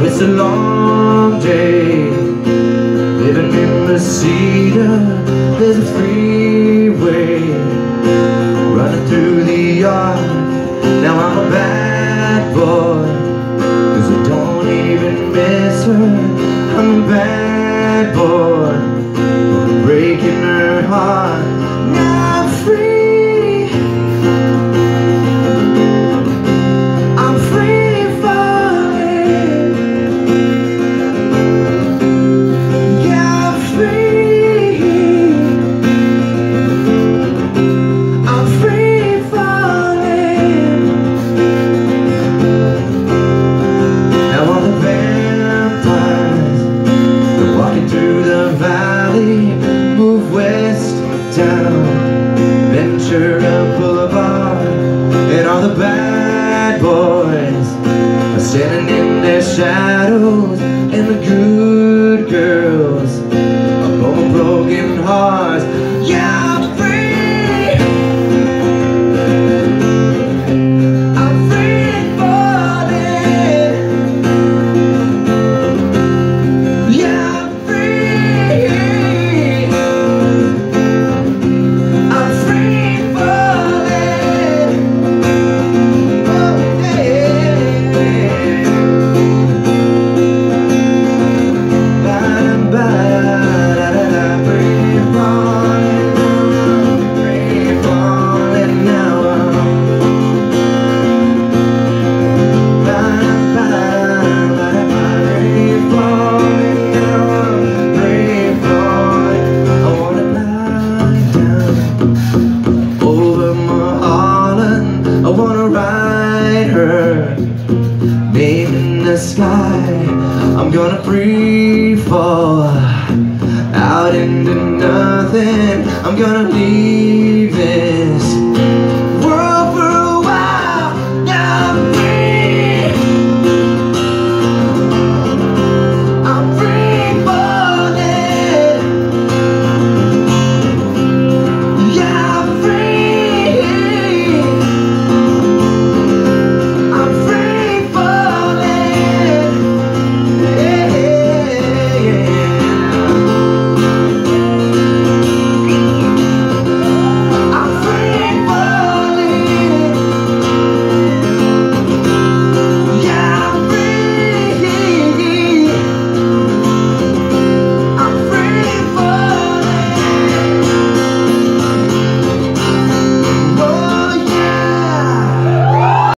It's a long day living in Reseda. There's a freeway running through the yard. Now I'm a bad boy, 'cause I don't even miss her. I'm a bad boy, breaking her heart. Now I'm free, I'm free falling. Yeah, I'm free, I'm free falling. Now all the vampires, they're walking through the valley. Move west down Ventura Boulevard, and all the bad boys are standing in their shadows, and the good girls are blowing broken hearts. Yeah, I'm free, I'm free falling. Yeah, I'm free, I'm free falling. Oh, yeah. Ba-da-ba-da-da-da, free falling now. Ba-da-ba-da-da-da, free falling now. Free falling. I wanna lie down over Mulholland. I wanna ride her name in the sky. I'm gonna free fall out into nothing. I'm gonna leave this